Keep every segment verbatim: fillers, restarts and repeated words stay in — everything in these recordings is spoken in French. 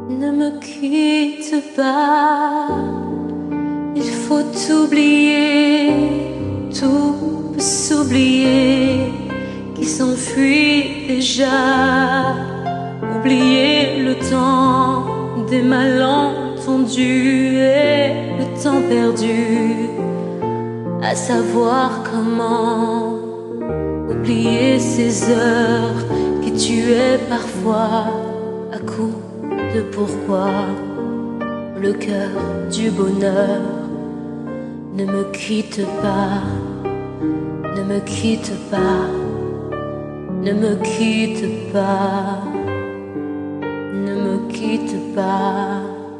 Ne me quitte pas, il faut oublier, tout peut s'oublier, qui s'enfuit déjà. Oublier le temps des malentendus et le temps perdu, à savoir comment oublier ces heures qui tuaient parfois à coups de pourquoi. Le cœur du bonheur, ne me quitte pas, ne me quitte pas, ne me quitte pas, ne me quitte pas.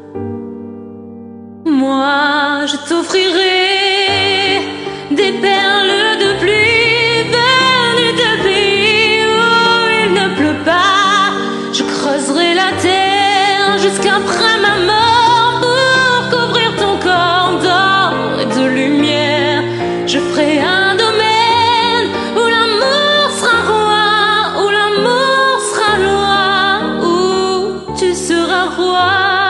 Moi, je t'offrirai des perles de pluie venues de pays où il ne pleut pas. Je creuserai la terre jusqu'après ma mort pour couvrir ton corps d'or et de lumière. Je ferai un domaine où l'amour sera roi, où l'amour sera loi, où tu seras roi.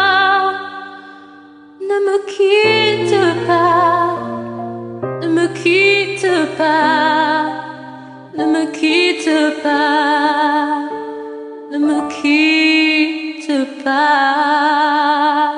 Ne me quitte pas, ne me quitte pas, ne me quitte pas, ne me quitte pas.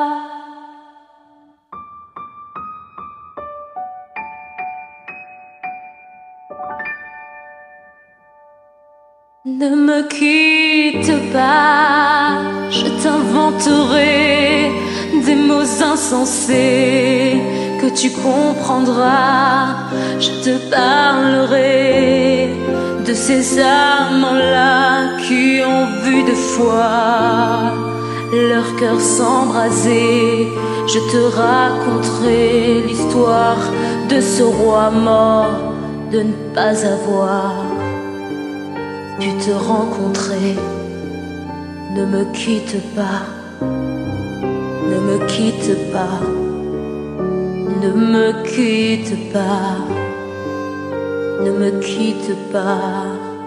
Ne me quitte pas, je t'inventerai des mots insensés que tu comprendras. Je te parlerai de ces amants-là qui ont vu de fois leur cœur s'embraser. Je te raconterai l'histoire de ce roi mort de ne pas avoir pu te rencontrer. Ne me quitte pas, ne me quitte pas, ne me quitte pas, ne me quitte pas.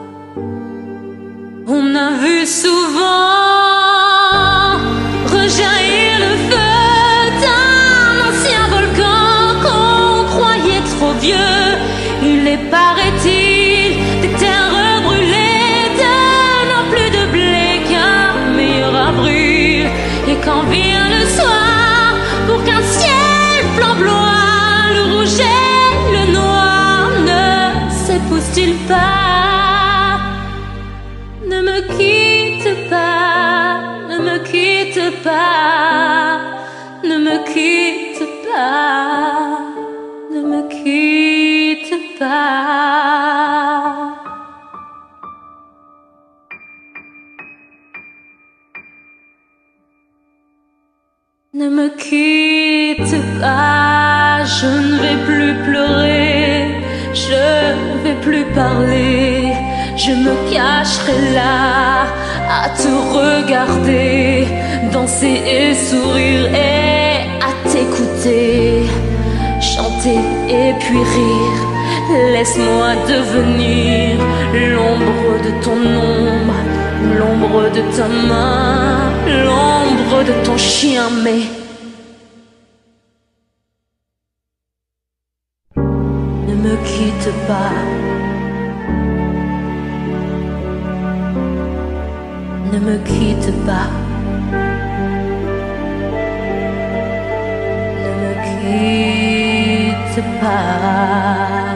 On a vu souvent rejaillir le feu d'un ancien volcan qu'on croyait trop vieux. Il est, paraît-il, des terres brûlées, de non plus de blé qu'un meilleur avril. Et quand vient le soir, pour qu'un ciel flamboie, le rouge et le noir ne s'épousent-ils pas? Ne me quitte pas, ne me quitte pas, ne me quitte pas, ne me quitte pas. Ne me quitte pas, je ne vais plus pleurer, je ne vais plus parler, je me cacherai là à te regarder, danser et sourire et à t'écouter, chanter et puis rire. Laisse-moi devenir l'ombre de ton ombre, l'ombre de ta main, l'ombre de ton chien, mais ne me quitte pas, ne me quitte pas, ne me quitte pas.